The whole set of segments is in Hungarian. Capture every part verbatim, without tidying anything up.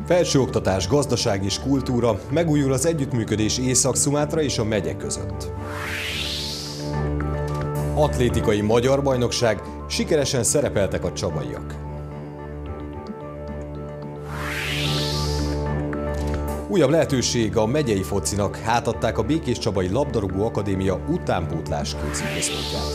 Felsőoktatás, gazdaság és kultúra, megújul az együttműködés Észak-Szumátra és a megye között. Atlétikai magyar bajnokság, sikeresen szerepeltek a csabaiak. Újabb lehetőség a megyei focinak, átadták a Békéscsabai Labdarúgó Akadémia utánpótlás képzőközpontját.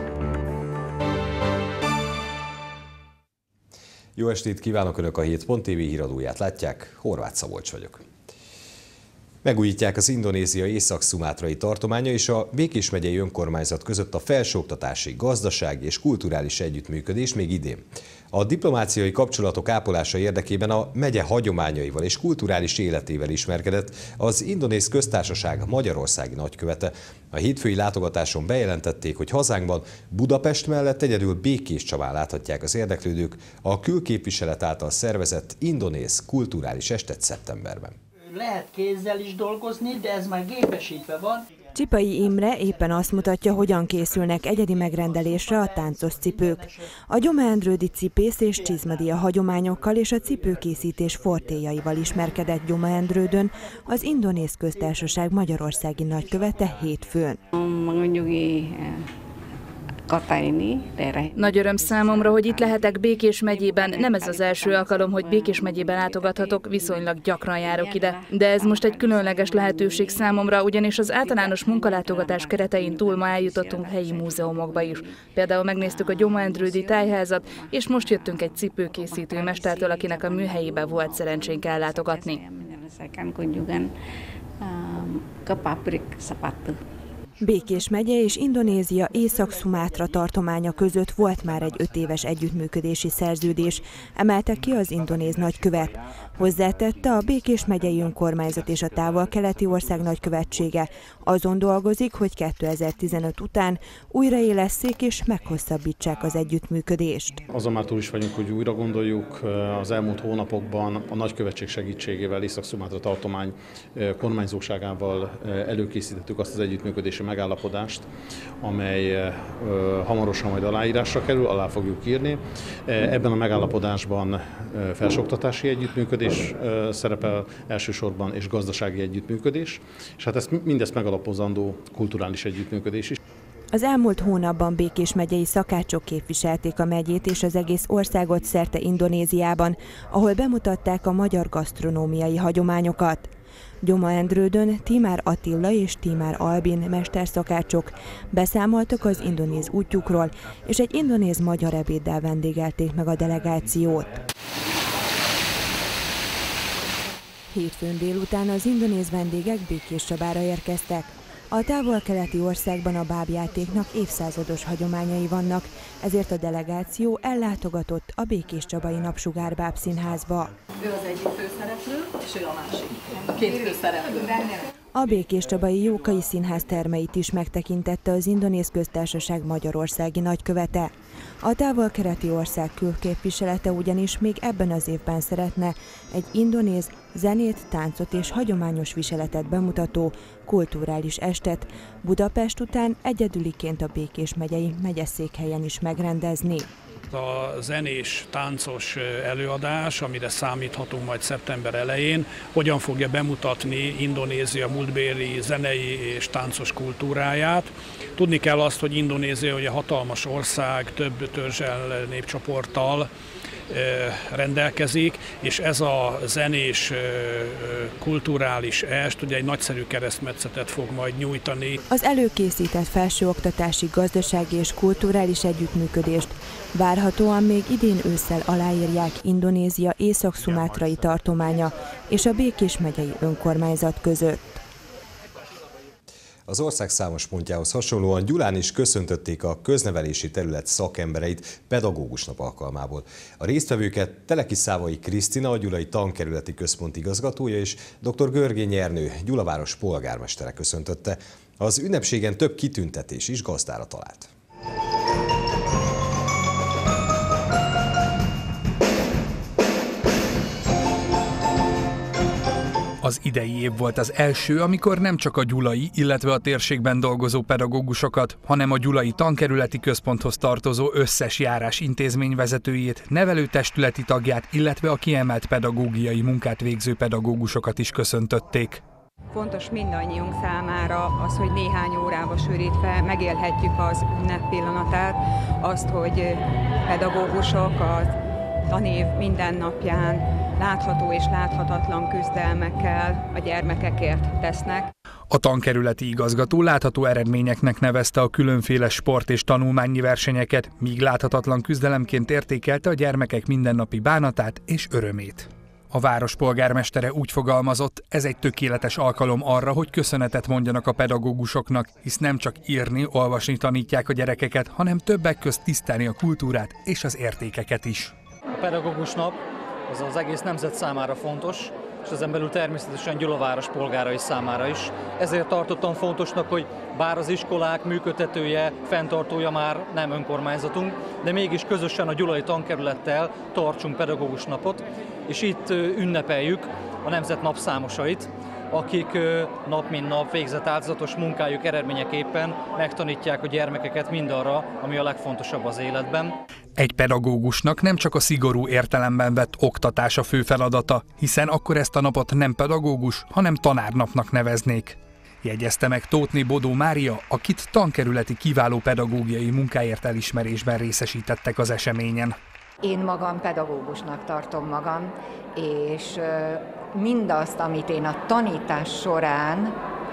Jó estét kívánok! Önök a hét pont té vé híradóját látják, Horváth Szabolcs vagyok. Megújítják az Indonézia észak-szumátrai tartománya és a Békés megyei önkormányzat között a felsőoktatási, gazdasági és kulturális együttműködés még idén. A diplomáciai kapcsolatok ápolása érdekében a megye hagyományaival és kulturális életével ismerkedett az Indonéz Köztársaság magyarországi nagykövete. A hétfői látogatáson bejelentették, hogy hazánkban Budapest mellett egyedül Békéscsabán láthatják az érdeklődők a külképviselet által szervezett indonéz kulturális estet szeptemberben. Lehet kézzel is dolgozni, de ez már gépesítve van. Csipai Imre éppen azt mutatja, hogyan készülnek egyedi megrendelésre a táncos cipők. A Gyoma-Endrődi cipész és csizmadia hagyományokkal és a cipőkészítés fortéjaival ismerkedett Gyoma-Endrődön az Indonéz Köztársaság magyarországi nagykövete hétfőn. Nagy öröm számomra, hogy itt lehetek Békés megyében. Nem ez az első alkalom, hogy Békés megyében látogathatok, viszonylag gyakran járok ide. De ez most egy különleges lehetőség számomra, ugyanis az általános munkalátogatás keretein túl ma eljutottunk helyi múzeumokba is. Például megnéztük a Gyoma-Endrődi tájházat, és most jöttünk egy cipőkészítő mestertől, akinek a műhelyébe volt szerencsénk ellátogatni. Békés megye és Indonézia Észak-Szumátra tartománya között volt már egy öt éves együttműködési szerződés, emelte ki az indonéz nagykövet. Hozzátette, a Békés megyei önkormányzat és a távol-keleti ország nagykövetsége azon dolgozik, hogy kétezer-tizenöt után újraélesszék és meghosszabbítsák az együttműködést. Azon már túl is vagyunk, hogy újra gondoljuk. Az elmúlt hónapokban a nagykövetség segítségével Észak-Szumátra tartomány kormányzóságával előkészítettük azt az együttműködési megállapodást, amely hamarosan majd aláírásra kerül, alá fogjuk írni. Ebben a megállapodásban felsőoktatási együttműködés szerepel elsősorban, és gazdasági együttműködés, és hát ezt, mindezt megalapozandó kulturális együttműködés is. Az elmúlt hónapban Békés megyei szakácsok képviselték a megyét és az egész országot szerte Indonéziában, ahol bemutatták a magyar gasztronómiai hagyományokat. Gyoma-Endrődön Timár Attila és Timár Albin mesterszakácsok beszámoltak az indonéz útjukról, és egy indonéz-magyar ebéddel vendégelték meg a delegációt. Hétfőn délután az indonéz vendégek Békéscsabára érkeztek. A távol-keleti országban a bábjátéknak évszázados hagyományai vannak, ezért a delegáció ellátogatott a Békéscsabai Napsugár Bábszínházba. Ő az egyik főszereplő, és ő a másik. A két főszereplő. A Békéscsabai Jókai Színház termeit is megtekintette az Indonéz Köztársaság magyarországi nagykövete. A távol-keleti ország külképviselete ugyanis még ebben az évben szeretne egy indonéz zenét, táncot és hagyományos viseletet bemutató kulturális estet Budapest után egyedüliként a Békés megyei megyeszékhelyen is megrendezni. A zenés, táncos előadás, amire számíthatunk majd szeptember elején, hogyan fogja bemutatni Indonézia múltbéli zenei és táncos kultúráját. Tudni kell azt, hogy Indonézia ugye hatalmas ország, több törzsel, népcsoporttal rendelkezik, és ez a zenés kulturális est ugye egy nagyszerű keresztmetszetet fog majd nyújtani. Az előkészített felsőoktatási, gazdasági és kulturális együttműködést várhatóan még idén ősszel aláírják Indonézia észak-szumátrai tartománya és a Békés megyei önkormányzat között. Az ország számos pontjához hasonlóan Gyulán is köszöntötték a köznevelési terület szakembereit pedagógus nap alkalmából. A résztvevőket Teleki Szávai Krisztina, a Gyulai Tankerületi Központ igazgatója, és dr. Görgény Ernő, Gyulaváros polgármestere köszöntötte. Az ünnepségen több kitüntetés is gazdára talált. Az idei év volt az első, amikor nem csak a gyulai, illetve a térségben dolgozó pedagógusokat, hanem a Gyulai Tankerületi Központhoz tartozó összes járás intézményvezetőjét, nevelőtestületi tagját, illetve a kiemelt pedagógiai munkát végző pedagógusokat is köszöntötték. Fontos mindannyiunk számára az, hogy néhány órába sűrítve megélhetjük az ünnep pillanatát, azt, hogy pedagógusok a tanév minden napján látható és láthatatlan küzdelmekkel a gyermekekért tesznek. A tankerületi igazgató látható eredményeknek nevezte a különféle sport- és tanulmányi versenyeket, míg láthatatlan küzdelemként értékelte a gyermekek mindennapi bánatát és örömét. A város polgármestere úgy fogalmazott, ez egy tökéletes alkalom arra, hogy köszönetet mondjanak a pedagógusoknak, hisz nem csak írni, olvasni tanítják a gyerekeket, hanem többek közt tisztelni a kultúrát és az értékeket is. A pedagógus nap az az egész nemzet számára fontos, és ezen belül természetesen Gyula város polgárai számára is. Ezért tartottam fontosnak, hogy bár az iskolák működtetője, fenntartója már nem önkormányzatunk, de mégis közösen a Gyulai Tankerülettel tartsunk pedagógus napot, és itt ünnepeljük a nemzet napszámosait, akik nap mint nap végzett áldozatos munkájuk eredményeképpen megtanítják a gyermekeket mindarra, ami a legfontosabb az életben. Egy pedagógusnak nem csak a szigorú értelemben vett oktatás a fő feladata, hiszen akkor ezt a napot nem pedagógus, hanem tanárnapnak neveznék. Jegyezte meg Tóthné Bodó Mária, akit tankerületi kiváló pedagógiai munkáért elismerésben részesítettek az eseményen. Én magam pedagógusnak tartom magam, és mindazt, amit én a tanítás során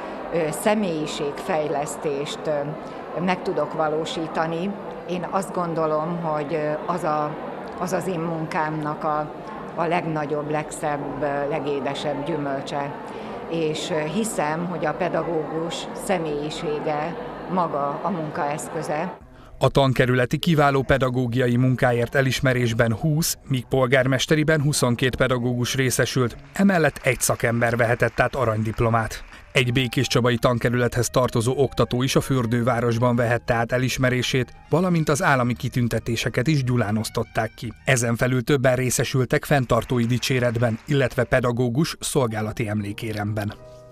személyiségfejlesztést meg tudok valósítani, én azt gondolom, hogy az a, az, az én munkámnak a, a legnagyobb, legszebb, legédesebb gyümölcse. És hiszem, hogy a pedagógus személyisége maga a munkaeszköze. A tankerületi kiváló pedagógiai munkáért elismerésben húsz, míg polgármesteriben huszonkét pedagógus részesült, emellett egy szakember vehetett át aranydiplomát. Egy békéscsabai tankerülethez tartozó oktató is a fürdővárosban vehette át elismerését, valamint az állami kitüntetéseket is Gyulán osztották ki. Ezen felül többen részesültek fenntartói dicséretben, illetve pedagógus szolgálati emlékéremben.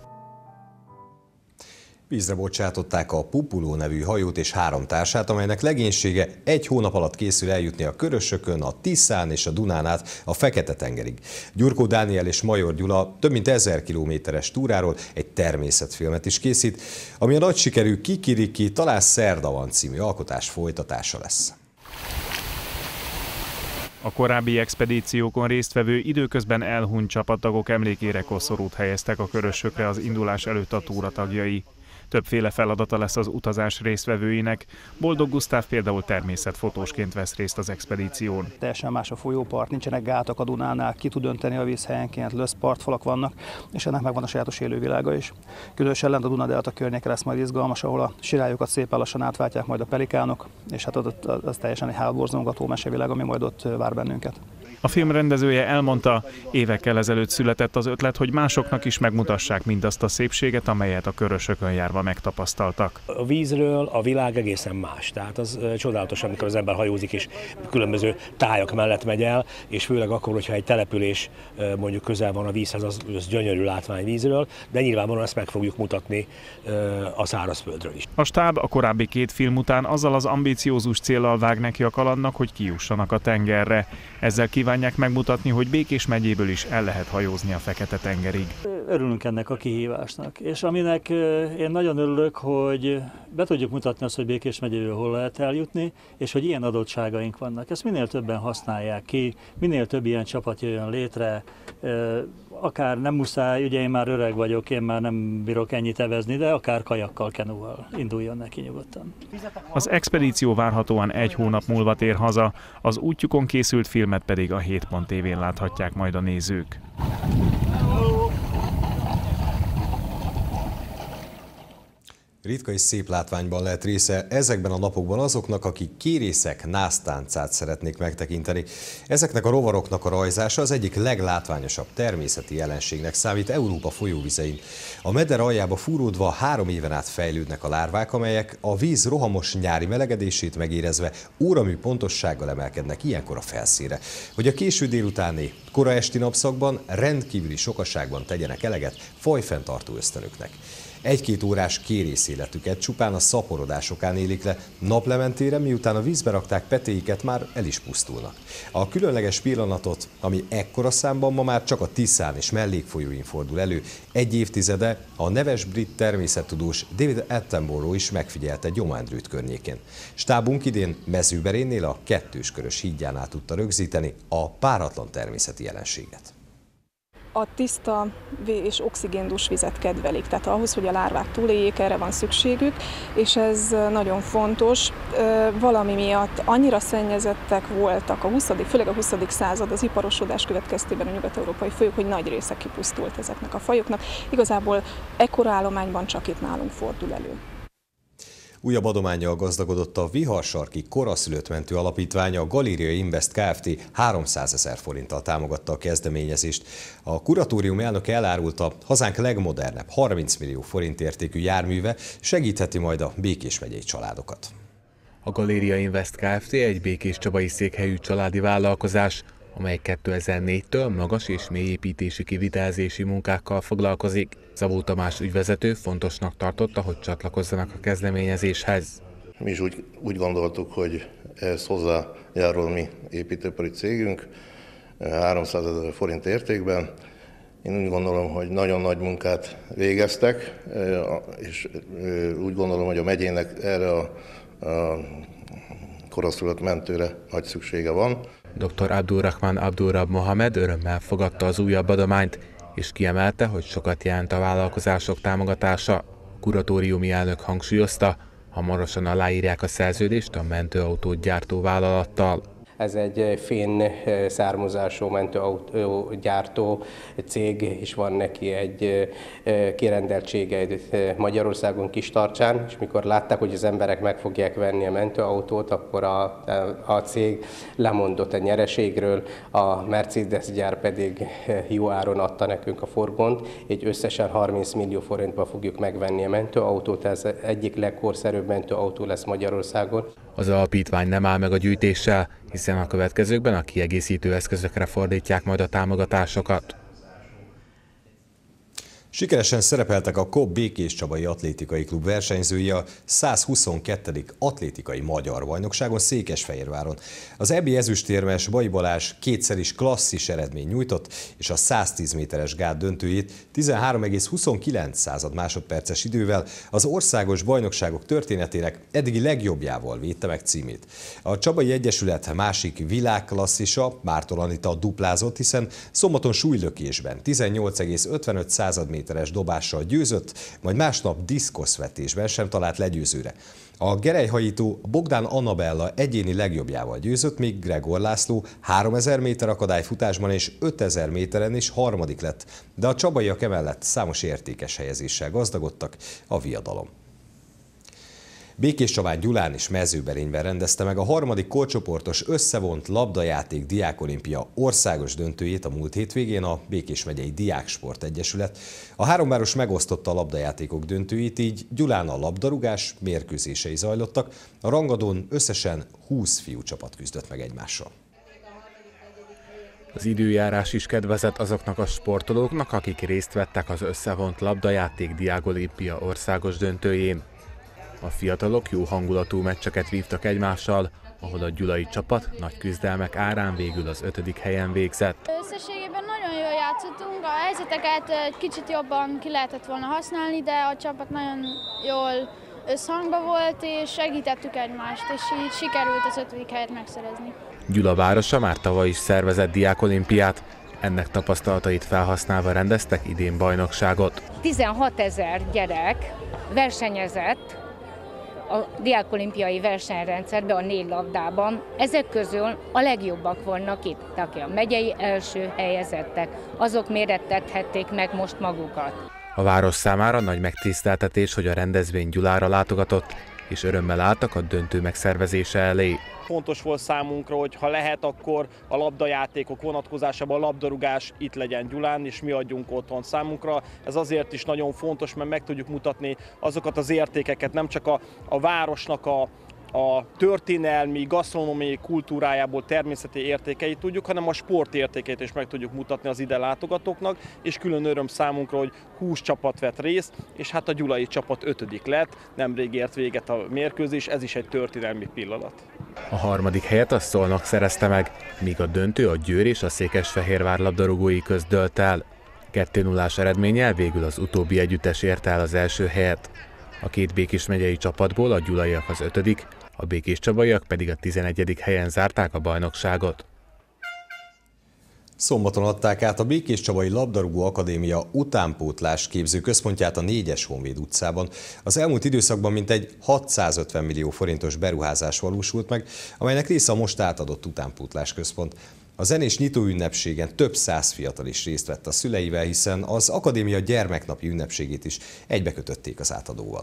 Vízre bocsátották a Pupuló nevű hajót és három társát, amelynek legénysége egy hónap alatt készül eljutni a Körösökön, a Tiszán és a Dunán át a Fekete-tengerig. Gyurkó Dániel és Major Gyula több mint ezer kilométeres túráról egy természetfilmet is készít, ami a nagy sikerű Kikiriki, talán szerda van című alkotás folytatása lesz. A korábbi expedíciókon résztvevő időközben elhunyt csapattagok emlékére koszorút helyeztek a Körösökre az indulás előtt a túra tagjai. Többféle feladata lesz az utazás résztvevőinek. Boldog Gusztáv például természetfotósként vesz részt az expedíción. Teljesen más a folyópart, nincsenek gátak a Dunánál, ki tud önteni a víz helyenként, löszpartfalak vannak, és ennek megvan a sajátos élővilága is. Különösen lent a Duna-delta környéke lesz majd izgalmas, ahol a sirályokat szépen lassan átváltják majd a pelikánok, és hát ott az teljesen egy hátborzongató mesevilág, ami majd ott vár bennünket. A film rendezője elmondta, évekkel ezelőtt született az ötlet, hogy másoknak is megmutassák mindazt a szépséget, amelyet a Körösökön járva megtapasztaltak. A vízről a világ egészen más, tehát az csodálatos, amikor az ember hajózik és különböző tájak mellett megy el, és főleg akkor, hogyha egy település mondjuk közel van a vízhez, az, az gyönyörű látvány vízről, de nyilvánvalóan ezt meg fogjuk mutatni a szárazföldről is. A stáb a korábbi két film után azzal az ambiciózus céllal vág neki a kalandnak, hogy kijussanak a tengerre. Ezzel kívánják megmutatni, hogy Békés megyéből is el lehet hajózni a Fekete-tengerig. Örülünk ennek a kihívásnak, és aminek én nagyon örülök, hogy be tudjuk mutatni azt, hogy Békés megyéből hol lehet eljutni, és hogy ilyen adottságaink vannak. Ezt minél többen használják ki, minél több ilyen csapat jöjjön létre, akár nem muszáj, ugye én már öreg vagyok, én már nem bírok ennyit evezni, de akár kajakkal, kenúval induljon neki nyugodtan. Az expedíció várhatóan egy hónap múlva tér haza, az útjukon készült filmet pedig a hét pont tévén láthatják majd a nézők. Ritka és szép látványban lehet része ezekben a napokban azoknak, akik kérészek násztáncát szeretnék megtekinteni. Ezeknek a rovaroknak a rajzása az egyik leglátványosabb természeti jelenségnek számít Európa folyóvizein. A meder aljába fúródva három éven át fejlődnek a lárvák, amelyek a víz rohamos nyári melegedését megérezve óramű pontossággal emelkednek ilyenkor a felszínre, hogy a késő délutáni, kora esti napszakban rendkívüli sokaságban tegyenek eleget fajfenntartó ösztönöknek. Egy-két órás kérész életüket csupán a szaporodásokán élik le, naplementére, miután a vízbe rakták petéiket, már el is pusztulnak. A különleges pillanatot, ami ekkora számban ma már csak a Tiszán és mellékfolyóin fordul elő, egy évtizede a neves brit természettudós David Attenborough is megfigyelte Gyománydrűt környékén. Stábunk idén Mezőberénnél a kettős körös hídjánál tudta rögzíteni a páratlan természeti jelenséget. A tiszta és oxigéndús vizet kedvelik, tehát ahhoz, hogy a lárvák túléljék, erre van szükségük, és ez nagyon fontos. Valami miatt annyira szennyezettek voltak, a huszadik főleg a huszadik század az iparosodás következtében a nyugat-európai folyók, hogy nagy része kipusztult ezeknek a fajoknak. Igazából ekkora állományban csak itt nálunk fordul elő. Újabb adománnyal gazdagodott a Viharsarki Koraszülött Mentő Alapítvány, a Galéria Invest Kft. háromszázezer forinttal támogatta a kezdeményezést. A kuratórium elnöke elárulta, hazánk legmodernebb harminc millió forint értékű járműve segítheti majd a Békés megyei családokat. A Galéria Invest Kft. Egy békéscsabai székhelyű családi vállalkozás, amely kétezer-négytől magas és mélyépítési kivitelezési munkákkal foglalkozik. Szabó Tamás ügyvezető fontosnak tartotta, hogy csatlakozzanak a kezdeményezéshez. Mi is úgy, úgy gondoltuk, hogy ehhez hozzájárul mi építőipari cégünk háromszázezer forint értékben. Én úgy gondolom, hogy nagyon nagy munkát végeztek, és úgy gondolom, hogy a megyének erre a, a koraszülött mentőre nagy szüksége van. doktor Abdulrahman Abdulrab Mohamed örömmel fogadta az újabb adományt, és kiemelte, hogy sokat jelent a vállalkozások támogatása. A kuratóriumi elnök hangsúlyozta, hamarosan aláírják a szerződést a mentőautót gyártó vállalattal. Ez egy finn származású mentőautógyártó cég, és van neki egy kirendeltsége Magyarországon, Kistarcsán, és mikor látták, hogy az emberek meg fogják venni a mentőautót, akkor a, a cég lemondott a nyereségről, a Mercedes gyár pedig jó áron adta nekünk a forgont, egy összesen harminc millió forintba fogjuk megvenni a mentőautót, ez egyik legkorszerűbb mentőautó lesz Magyarországon. Az alapítvány nem áll meg a gyűjtéssel, hiszen a következőkben a kiegészítő eszközökre fordítják majd a támogatásokat. Sikeresen szerepeltek a Kopp Békéscsabai Atlétikai Klub versenyzői a százhuszonkettő atlétikai magyar bajnokságon Székesfehérváron. Az é bé ezüstérmes Bai Balázs kétszer is klasszis eredmény nyújtott, és a száztíz méteres gát döntőjét tizenhárom egész huszonkilenc másodperces idővel az országos bajnokságok történetének eddigi legjobbjával védte meg címét. A Csabai Egyesület másik világklasszisa, Márton Anita duplázott, hiszen szombaton súlylökésben tizennyolc egész ötvenöt méteres dobással győzött, majd másnap diszkoszvetésben sem talált legyőzőre. A gerelyhajító Bogdán Annabella egyéni legjobbjával győzött, míg Gregor László háromezer méter akadályfutásban és ötezer méteren is harmadik lett, de a csabaiak emellett számos értékes helyezéssel gazdagodtak a viadalom. Békéscsabán, Gyulán és Mezőberényben rendezte meg a harmadik korcsoportos összevont labdajáték diákolimpia országos döntőjét a múlt hétvégén a Békés megyei Diáksport Egyesület. A háromváros megosztotta a labdajátékok döntőit, így Gyulán a labdarúgás mérkőzései zajlottak, a rangadón összesen húsz fiúcsapat küzdött meg egymással. Az időjárás is kedvezett azoknak a sportolóknak, akik részt vettek az összevont labdajáték diákolimpia országos döntőjén. A fiatalok jó hangulatú meccseket vívtak egymással, ahol a gyulai csapat nagy küzdelmek árán végül az ötödik helyen végzett. Összességében nagyon jól játszottunk, a helyzeteket egy kicsit jobban ki lehetett volna használni, de a csapat nagyon jól összhangban volt, és segítettük egymást, és így sikerült az ötödik helyet megszerezni. Gyula városa már tavaly is szervezett diákolimpiát, ennek tapasztalatait felhasználva rendeztek idén bajnokságot. tizenhatezer gyerek versenyezett a diákolimpiai versenyrendszerben, a négy labdában. Ezek közül a legjobbak vannak itt, akik a megyei első helyezettek, azok mérettethették meg most magukat. A város számára nagy megtiszteltetés, hogy a rendezvény Gyulára látogatott, és örömmel álltak a döntő megszervezése elé. Fontos volt számunkra, hogy ha lehet, akkor a labdajátékok vonatkozásában a labdarúgás itt legyen Gyulán, és mi adjunk otthon számunkra. Ez azért is nagyon fontos, mert meg tudjuk mutatni azokat az értékeket, nem csak a, a városnak a a történelmi, gasztronómiai kultúrájából természeti értékeit tudjuk, hanem a sport értékeit is meg tudjuk mutatni az ide látogatóknak, és külön öröm számunkra, hogy húsz csapat vett részt, és hát a gyulai csapat ötödik lett, nemrég ért véget a mérkőzés, ez is egy történelmi pillanat. A harmadik helyet a Szolnok szerezte meg, míg a döntő a Győr és a Székesfehérvár labdarúgói közt dőlt el. kettő nullás eredménnyel végül az utóbbi együttes érte el az első helyet. A két Békés megyei csapatból a gyulaiak az ötödik, a békéscsabaiak pedig a tizenegyedik helyen zárták a bajnokságot. Szombaton adták át a Békéscsabai Labdarúgó Akadémia utánpótlás képző központját a négyes Honvéd utcában. Az elmúlt időszakban mintegy hatszázötven millió forintos beruházás valósult meg, amelynek része a most átadott utánpótlás központ. A zenés nyitóünnepségen több száz fiatal is részt vett a szüleivel, hiszen az akadémia gyermeknapi ünnepségét is egybekötötték az átadóval.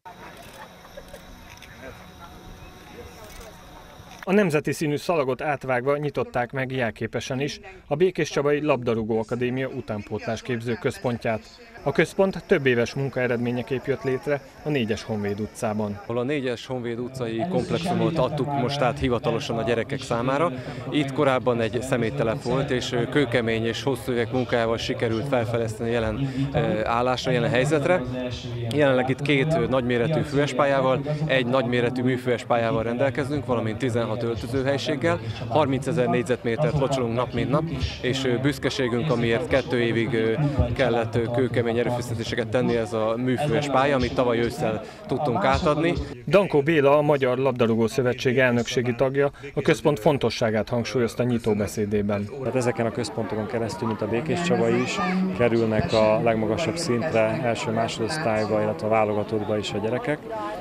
A nemzeti színű szalagot átvágva nyitották meg jelképesen is a Békéscsabai Labdarúgó Akadémia utánpótlás képző központját. A központ több éves munkaeredményeképp jött létre a négyes Honvéd utcában. A négyes Honvéd utcai komplexumot adtuk most át hivatalosan a gyerekek számára. Itt korábban egy személytelep volt, és kőkemény és hosszú évek munkájával sikerült felfejleszteni jelen állásra, jelen helyzetre. Jelenleg itt két nagyméretű füvespályával, egy nagyméretű műfüves pályával rendelkezünk, valamint tizenhat öltözőhelyiséggel. harmincezer négyzetmétert locsolunk nap mint nap, és büszkeségünk, amiért kettő évig kellett kőkemény erőfeszítéseket tenni, ez a műfüves pálya, amit tavaly ősszel tudtunk átadni. Dankó Béla, a Magyar Labdarúgó Szövetség elnökségi tagja, a központ fontosságát hangsúlyozta nyitóbeszédében. Hát ezeken a központokon keresztül, mint a Békéscsabai is, kerülnek a legmagasabb szintre, első-másodosztályba, illetve a válogatottba is a gyerekek.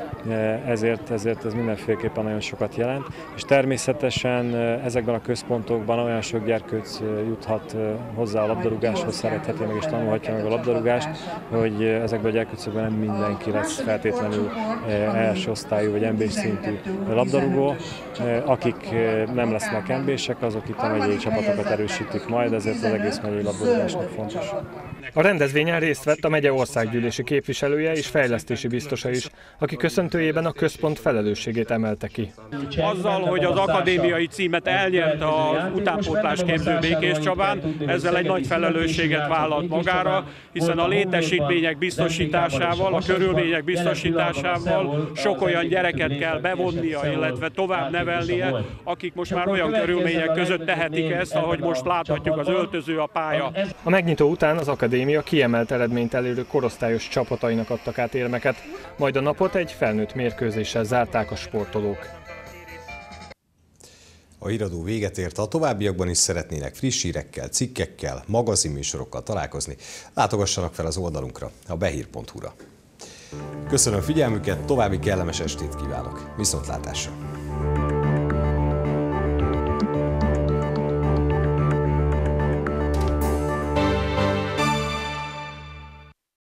Ezért, ezért ez mindenféleképpen nagyon sokat jelent, és természetesen ezekben a központokban olyan sok gyerkőc juthat hozzá a labdarúgáshoz, szeretheti meg és tanulhatja meg a labdarúgást, hogy ezekben a gyerkőcökben nem mindenki lesz feltétlenül első osztályú vagy en bé-s szintű labdarúgó. Akik nem lesznek en bé-sek, azok itt a megyei csapatokat erősítik majd, ezért az egész megyei labdarúgásnak fontos. A rendezvényen részt vett a megye országgyűlési képviselője és fejlesztési biztosa is, aki köszöntőjében a központ felelősségét emelte ki. Azzal, hogy az akadémiai címet elnyerte az utánpótlás képző Békéscsabán, ezzel egy nagy felelősséget vállalt magára, hiszen a létesítmények biztosításával, a körülmények biztosításával sok olyan gyereket kell bevonnia, illetve tovább nevelnie, akik most már olyan körülmények között tehetik ezt, ahogy most láthatjuk, az öltöző, a pálya. A megnyitó után az akadémia kiemelt eredményt elérő korosztályos csapatainak adtak át érmeket, majd a napot egy felnőtt mérkőzéssel zárták a sportolók. A híradó véget ért, a továbbiakban is szeretnének friss hírekkel, cikkekkel, magazinműsorokkal találkozni, látogassanak fel az oldalunkra, a behír pont hu-ra. Köszönöm figyelmüket, további kellemes estét kívánok, viszontlátásra!